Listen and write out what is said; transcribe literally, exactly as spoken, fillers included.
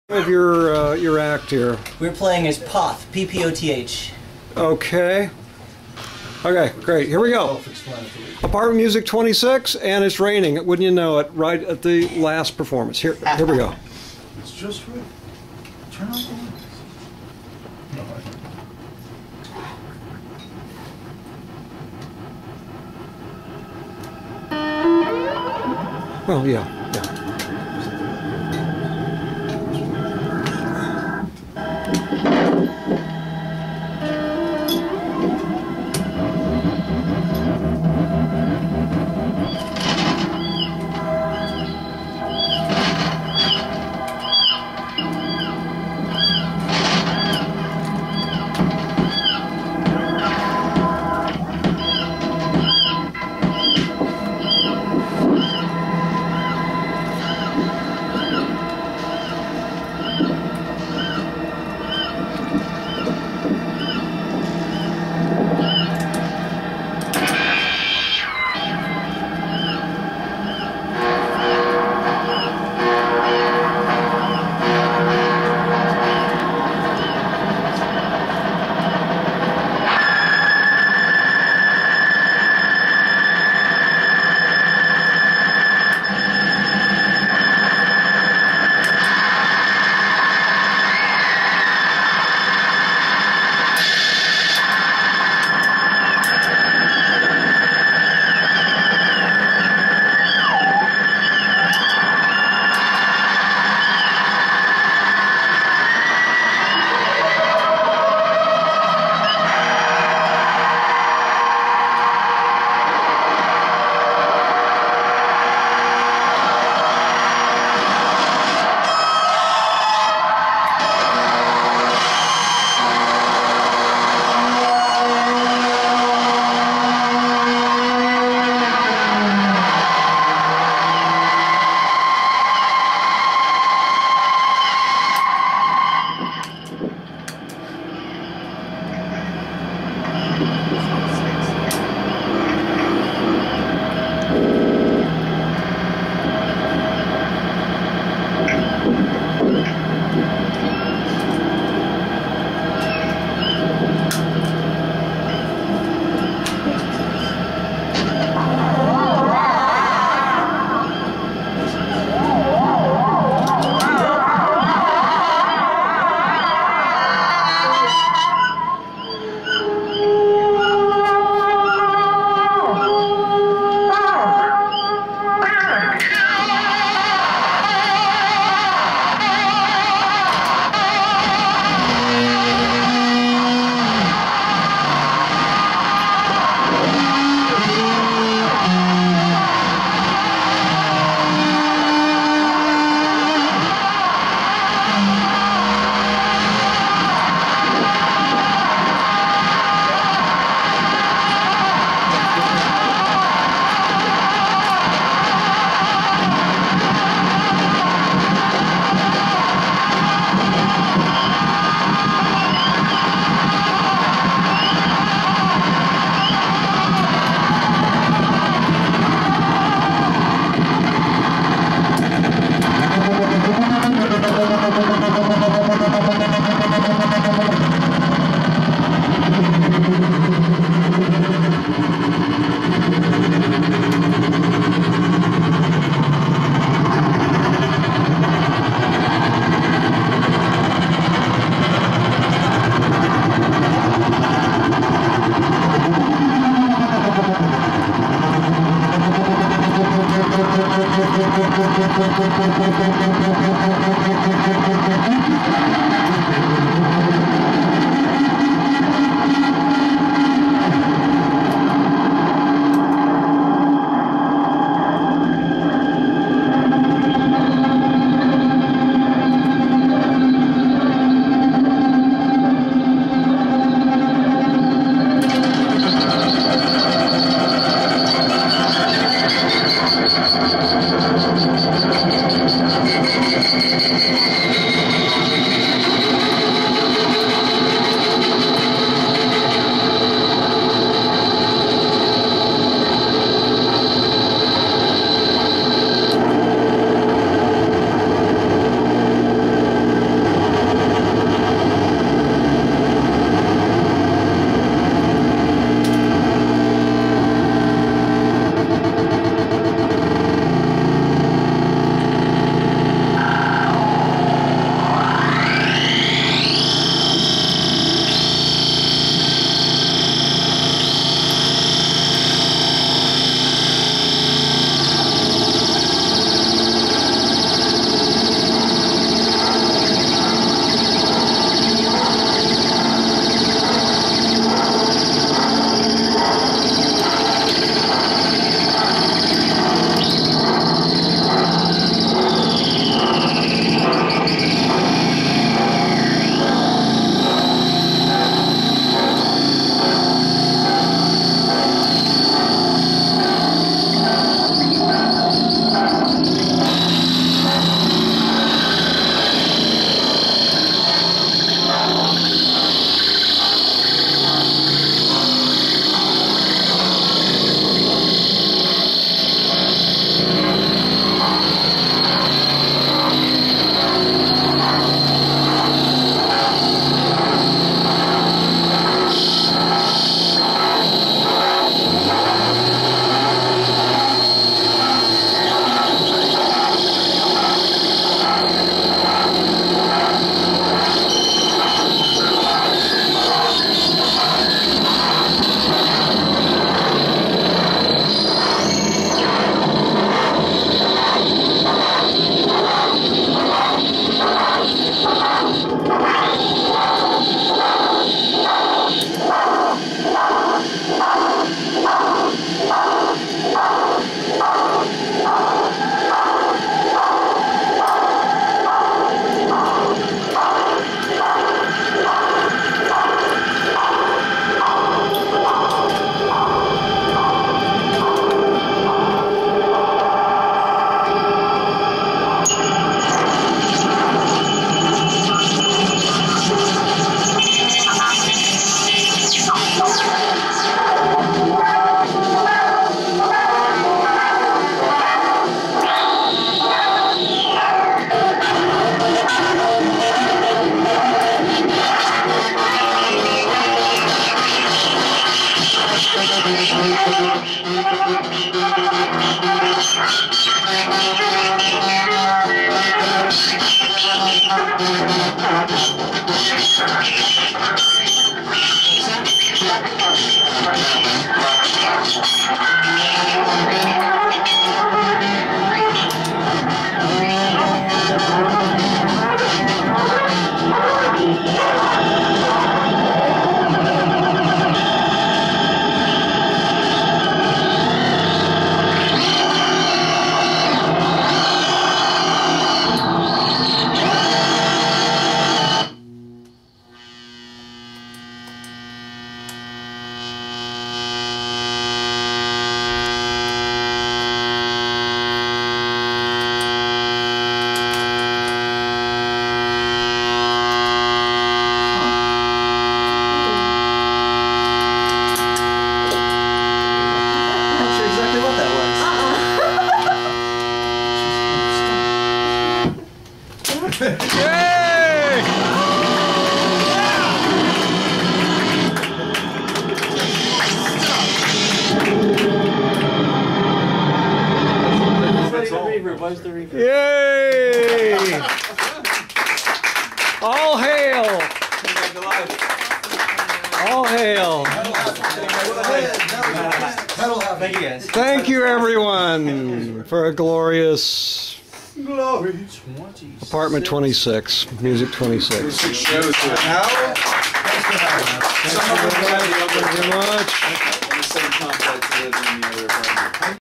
Of your uh, your act here. We're playing as Ppoth, P P O T H. Okay. Okay, great. Here we go. Apartment Music twenty-six, and it's raining. Wouldn't you know it? Right at the last performance. Here, here we go. It's just right. Turn on the lights. No, I don't. Well, yeah, yeah. Yay! Where's the reverb? Yay! All hail! All hail! Thank you guys. Thank you, everyone, for a glorious Glory twenty. Apartment twenty-six, Music twenty-six. Six shows here. Now, Thank you very much. in the same complex living in the other apartment.